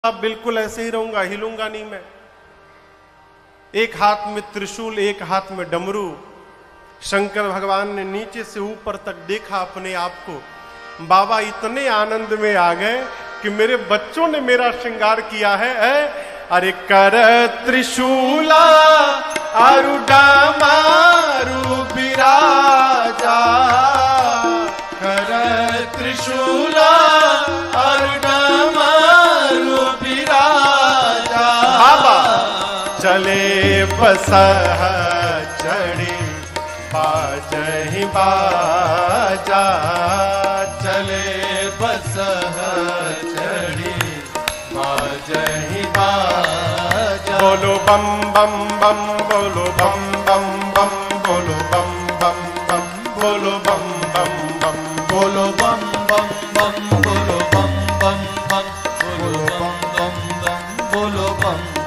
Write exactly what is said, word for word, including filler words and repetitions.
अब बिल्कुल ऐसे ही रहूंगा, हिलूंगा नहीं मैं। एक हाथ में त्रिशूल, एक हाथ में डमरू। शंकर भगवान ने नीचे से ऊपर तक देखा अपने आप को। बाबा इतने आनंद में आ गए कि मेरे बच्चों ने मेरा श्रृंगार किया है, है? अरे कर त्रिशूला आरु डामारु बिराजा, कर त्रिशूला आरु डामारु बिराजा। बाबा चले बसह चढ़ी बाजहि बाजा, चले बसह चढ़ी बाजहि बाजा। बोलो बम बम बम, बोलो बम बम बम, बोलो बम बम बम, बोलो बम बम बम, बोलो बम बम बम, बोलो बम बम बम, बोलो बम बम बम, बोलो बम।